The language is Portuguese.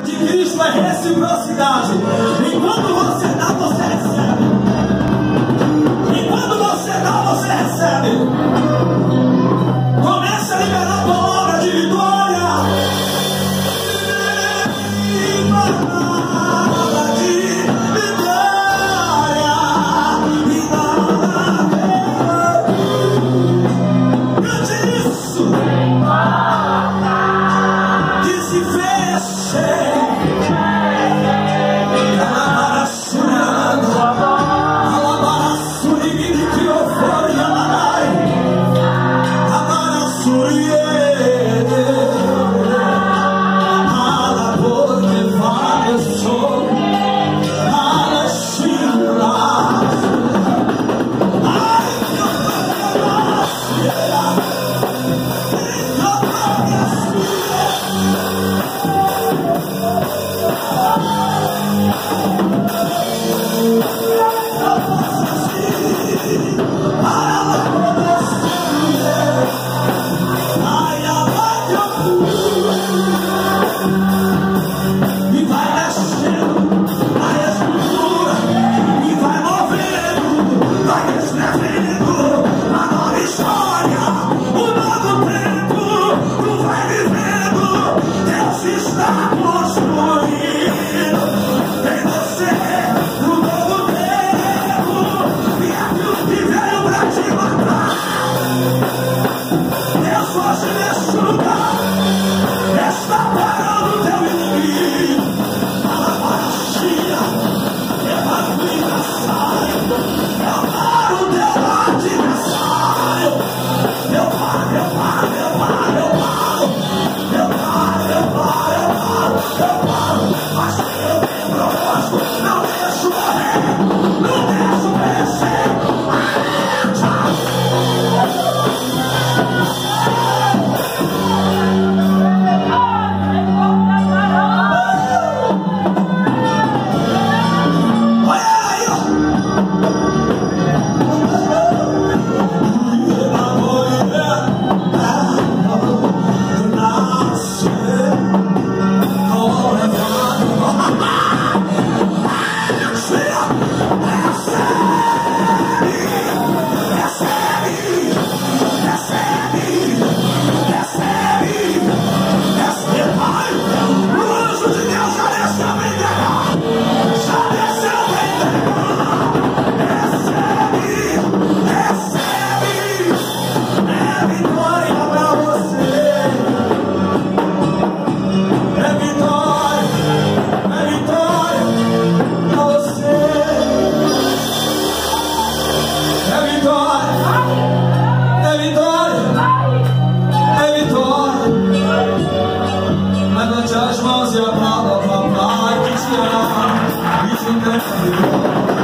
de Cristo é reciprocidade. Enquanto você dá, você recebe. Enquanto você dá, você recebe. Comece a liberar a palavra de vitória. Levante as mãos e aplauda o papai que te ama e te entende.